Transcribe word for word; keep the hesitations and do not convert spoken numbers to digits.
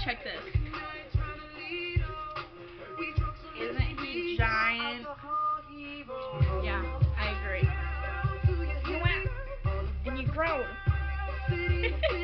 check this. Isn't he giant? Yeah, I agree. You went and you grown.